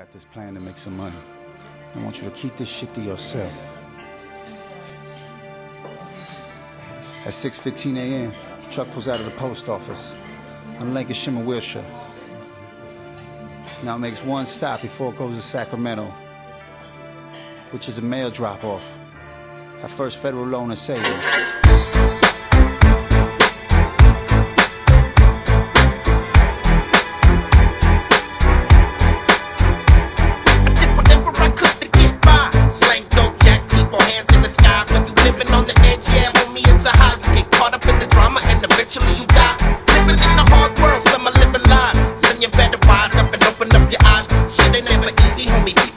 got this plan to make some money. I want you to keep this shit to yourself. At 6:15 a.m., the truck pulls out of the post office on Lancashire, Wilshire. Now it makes one stop before it goes to Sacramento, which is a mail drop-off at First Federal Loan and Savings. Shit ain't never easy, homie.